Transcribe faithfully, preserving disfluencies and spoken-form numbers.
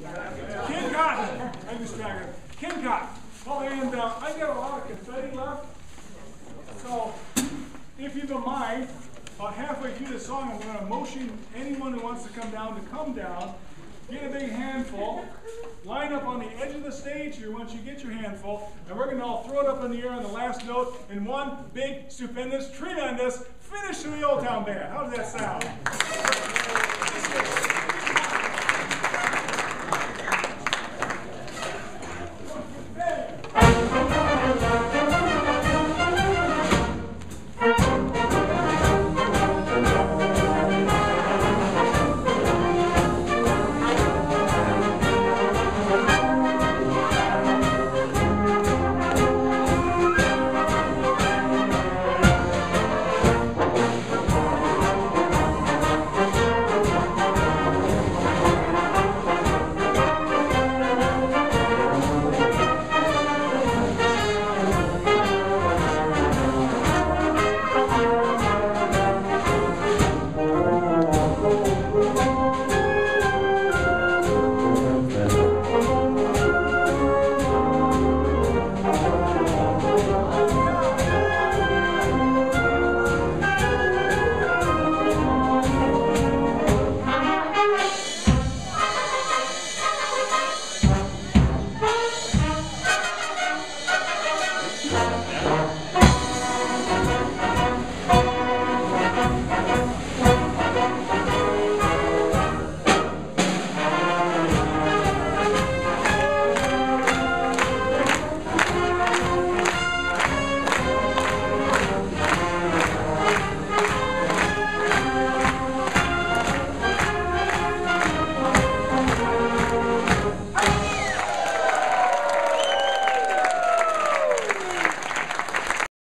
King Cotton. I'm just trying. King Cotton. Oh, and uh, I got a lot of confetti left. So, if you don't mind, about halfway through the song, I'm going to motion anyone who wants to come down to come down. Get a big handful. Line up on the edge of the stage here once you get your handful, and we're going to all throw it up in the air on the last note in one big, stupendous, tremendous finish to the Old Town Band. How does that sound?